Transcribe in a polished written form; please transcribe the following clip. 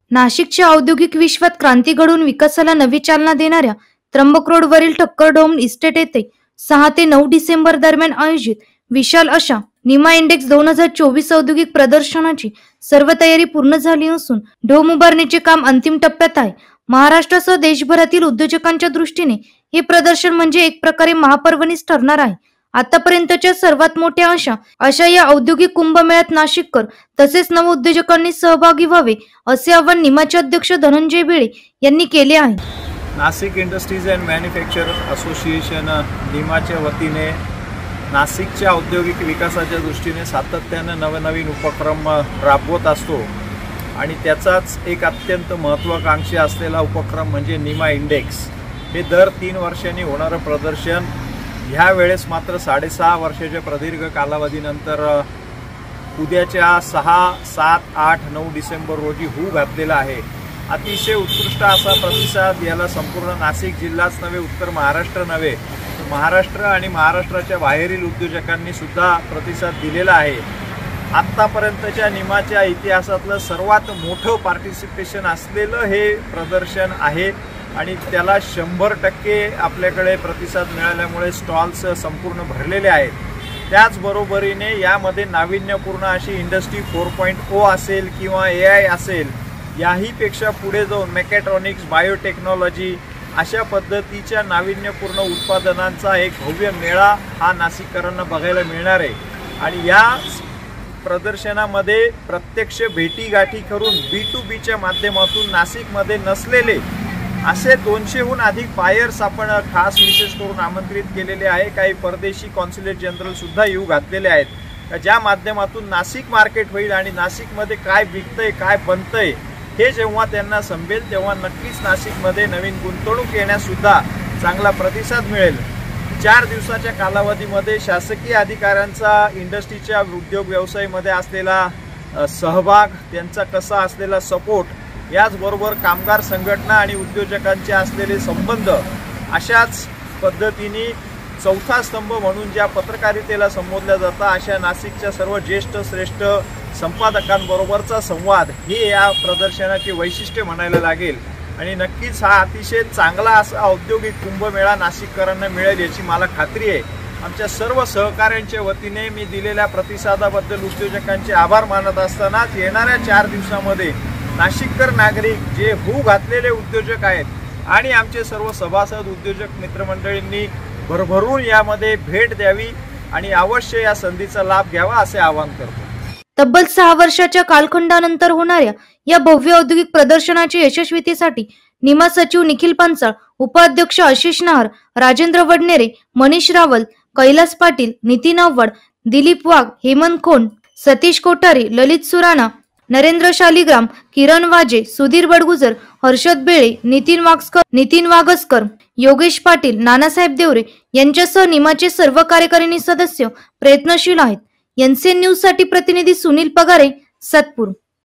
नाशिकच्या औद्योगिक विश्वात क्रांती घडवून विकासाला नवी चालना देणाऱ्या त्र्यंबक रोडवरील ठक्करडोम इस्टेट येथे 6 ते 9 डिसेंबर दरम्यान आयोजित विशाल अशा निमा इंडेक्स 2024 औद्योगिक प्रदर्शनाची सर्व तयारी पूर्ण झाली असून डोम उभारणीचे काम अंतिम टप्प्यात आहे। महाराष्ट्रासह देशभरातील उद्योजकांच्या दृष्टीने हे प्रदर्शन म्हणजे एक प्रकारे महापर्वणीच ठरणार आहे। आतापर्यंतच्या सर्वात मोठ्या अशा या औद्योगिक कुंभमेळ्यात नाशिककर तसेच नवउद्योजकांनी सहभागी व्हावे असे आवाहन निमाचे अध्यक्ष धनंजय बेळे यांनी केले आहे। Nashik industries and manufacturers association निमाच्या वतीने नाशिकच्या औद्योगिक विकासाच्या दृष्टीने सातत्याने नवनवीन उपक्रम राबवत असतो आणि त्याचाच एक अत्यंत महत्त्वाकांक्षी असलेला उपक्रम म्हणजे निमा इंडेक्स। हे दर 3 वर्षांनी होणारं प्रदर्शन ह्या वेळेस मात्र 6.5 वर्षाच्या प्रदीर्घ कालावधीनंतर उद्याच्या 6, 7, 8, 9 डिसेंबर रोजी होऊ घातलेला आहे। अतिशय उत्कृष्ट असा प्रतिसाद याला संपूर्ण नाशिक जिल्हाच नव्हे, उत्तर महाराष्ट्र नव्हे, महाराष्ट्र आणि महाराष्ट्राच्या बाहेरील उद्योजकांनी सुद्धा प्रतिसाद दिलेला आहे। आत्तापर्यंतच्या निमाच्या इतिहासातलं सर्वात मोठं पार्टिसिपेशन असलेलं हे प्रदर्शन आहे आणि त्याला 100% आपल्याकडे प्रतिसाद मिळाल्यामुळे स्टॉल्स संपूर्ण भरलेले आहेत। त्याचबरोबरीने यामध्ये नाविन्यपूर्ण अशी इंडस्ट्री 4.0 असेल किंवा AI असेल, याहीपेक्षा पुढे जाऊन मेकॅट्रॉनिक्स, बायोटेक्नॉलॉजी अशा पद्धतीच्या नाविन्यपूर्ण उत्पादनांचा एक भव्य मेळा हा नाशिककरांना बघायला मिळणार आहे। आणि या प्रदर्शनामध्ये प्रत्यक्ष भेटीगाठी करून B2Bच्या माध्यमातून नाशिकमध्ये नसलेले असे 200हून अधिक बायर्स आपण खास विशेष करून आमंत्रित केलेले आहे। काही परदेशी कॉन्सुलेट जनरल सुद्धा येऊ घातलेले आहेत, ज्या माध्यमातून नाशिक मार्केट होईल आणि नाशिकमध्ये काय विकतंय, काय बनतंय हे जेव्हा त्यांना समजेल तेव्हा नक्कीच नाशिकमध्ये नवीन गुंतवणूक येण्यास सुद्धा चांगला प्रतिसाद मिळेल। 4 दिवसाच्या कालावधीमध्ये शासकीय अधिकाऱ्यांचा इंडस्ट्रीच्या उद्योग व्यवसायामध्ये असलेला सहभाग, त्यांचा कसा असलेला सपोर्ट, याचबरोबर कामगार संघटना आणि उद्योजकांचे असलेले संबंध, अशाच पद्धतीने चौथा स्तंभ म्हणून ज्या पत्रकारितेला संबोधल्या जातं अशा नाशिकच्या सर्व ज्येष्ठ श्रेष्ठ संपादकांबरोबरचा संवाद हे या प्रदर्शनाचे वैशिष्ट्य म्हणायला लागेल। आणि नक्कीच हा अतिशय चांगला असा औद्योगिक कुंभमेळा नाशिककरांना मिळेल याची मला खात्री आहे। आमच्या सर्व सहकाऱ्यांच्या वतीने मी दिलेल्या प्रतिसादाबद्दल उद्योजकांचे आभार मानत असतानाच येणाऱ्या 4 दिवसामध्ये नाशिककर नागरिक जे होऊ घातलेले उद्योजक आहेत आणि आमचे सर्व सभासद उद्योजक मित्रमंडळींनी भरभरून यामध्ये भेट द्यावी आणि अवश्य या संधीचा लाभ घ्यावा असे आवाहन करतो। तब्बल 6 वर्षाच्या कालखंडानंतर होणाऱ्या या भव्य औद्योगिक प्रदर्शनाच्या यशस्वीतेसाठी निमा सचिव निखिल पांचाळ, उपाध्यक्ष आशिष नहार, राजेंद्र वडनेरे, मनीष रावल, कैलास पाटील, नितीन आव्हाड, दिलीप वाघ, हेमंत खोंड, सतीश कोठारी, ललित सुराणा, नरेंद्र शालिग्राम, किरण वाजे, सुधीर बडगुजर, हर्षद बेळे, नितीन वागसकर, योगेश पाटील, नानासाहेब देवरे यांच्यासह निमाचे सर्व कार्यकारिणी सदस्य प्रयत्नशील आहेत। एनसीएन न्यूज साठी प्रतिनिधी सुनील पगारे, सातपूर।